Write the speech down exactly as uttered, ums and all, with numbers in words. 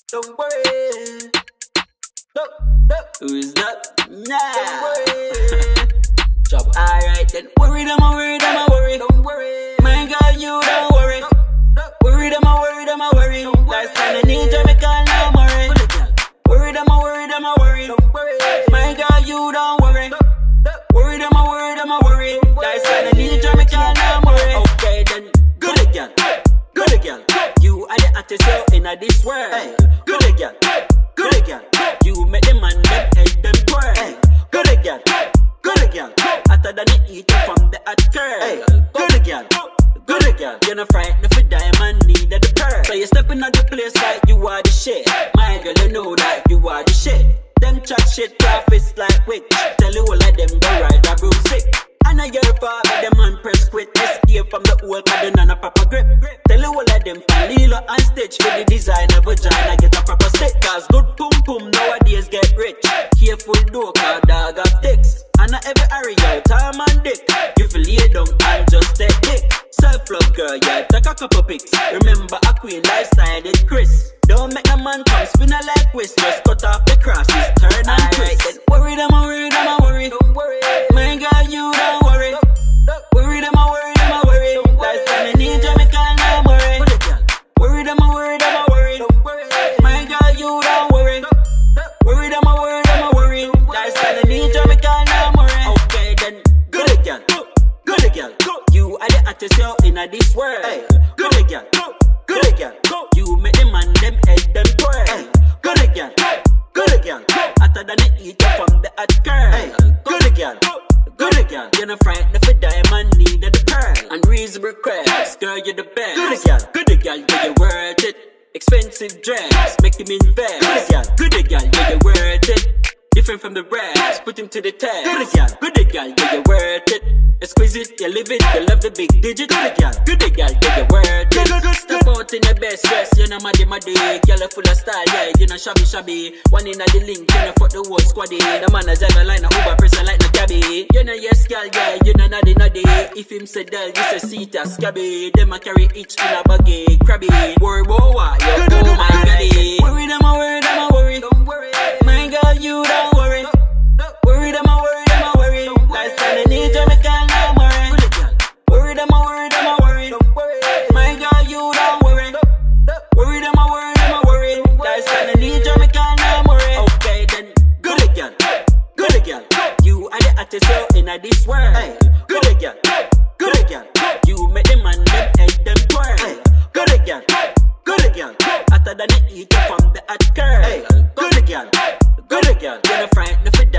Don't worry. No, no. Who is that? Nah. Don't worry. Trouble. Alright then. Worry them, I worry them, I worry. Don't worry. My girl, you don't worry. No, no. Worry them, I worry them, I worry. Last time I need Jamaica, now I'm worry. Worry them, I worry them, I worry. Don't worry. My girl, you don't worry. No, no. Worry them, I worry them, I worry. Last time I need Jamaica, now I'm worry. Okay then. Good again. Good again. You are the hottest girl in this world. Hey. Good again. Good again. You make them man them head them twirl. Hey. Good again. Good again. Hotter than the eater from the hot curl. Hey. Good again. Good again. You're not frightened for diamond, needed the pearl. So you stepping out the place like you are the shit. My girl, you know that you are the shit. Them chat shit, profits like witch. Tell you all of them go ride a broomstick. And I get far by them man press quit. Escape from the old cause they none a proper grip. Tell you all of them find Lilo on stage for the design of vagina get a proper stick. Cause good pum pum nowadays get rich. Careful though cause dog have dicks. And not every area time and dick. You feel lay down and just take dick. Self-love girl, yeah, take a couple pics. Remember a queen lifestyle did Chris. Don't make a man come spin a like twist. Just cut off the crosses, turn and twist. Right, worry them, I worry them, I worry. Don't worry. My girl, you don't worry. Look, look. Worry them, I worry them, I worry. Last time I need Jamaica, now I'm worry. Worry them, I worry them, I worry. Don't worry. My girl, you don't worry. Look, look. Worry them, I worry them, I worry. Last time I need Jamaica, now I'm worry. Okay then, good again. Good again. You are the hottest girl in this world. Hey. Good again. Good again. You make them man them head them twirl. Hey. Good again. Good again. Hotter than the eater from the hot curl. Hey. Good again. Good again. You're not frightened for diamond, needed the pearl. Unreasonable request, girl, you're the best. Good again. Good again, yeah, you're worth it. Expensive dress, make him invest. Good again. Good again, yeah, you're worth it. Different from the rest, put him to the test. Good again. Good again, yeah, you're worth it. Exquisite, you live it, you love the big digit. Good again. Good again, yeah, you're worth it. Step out in the best dress, you're not maddy maddy. Girl, full of style, yeah, you're not shabby shabby. One in the link, you're not fuck the whole squaddy. The man is ever like no Uber person like no cabby. You're not yes girl, yeah, you're not noddy noddy. If him say del, you say seat a scabby. Them a carry each in a baggy, crabby. Worry about what, yo, oh my goddy. Worry them, I worry them, I worry. Don't worry. My girl, you don't worry. Worry them, I worry them, I worry. Last time I need Jamaica, now I'm worry. Worry them, I worry them, I worry. Don't worry. My girl, you don't worry. Worry them, I worry them, I worry. Last time I need Jamaica, now I'm worry. Okay then, good again. Good again. You are the hottest girl in this world. Hey. Good again. Good again. You make them man them head them twirl. Hey. Good again. Good again. Hotter than the eater from the hot curl. Hey. Good again. Good again. You're not frightened for that.